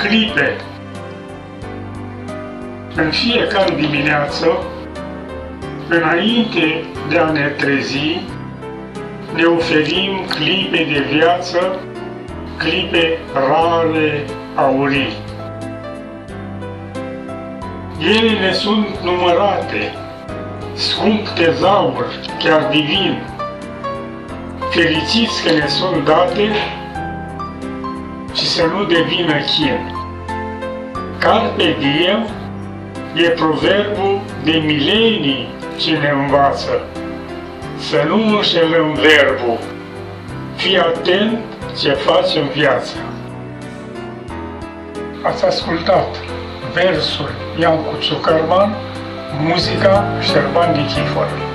clipe. În fiecare dimineață, înainte de a ne trezi, ne oferim clipe de viață, clipe rare, aurii. Ele ne sunt numărate, scump tezaur, chiar divin. Fericiți că ne sunt date și să nu devină chin. Carpe diem e proverbul de milenii ce ne învață. Să nu înșelăm verbul, fii atent ce faci în viață. Ați ascultat versul Iancu Ciucărman, muzica Șerban Nichifor.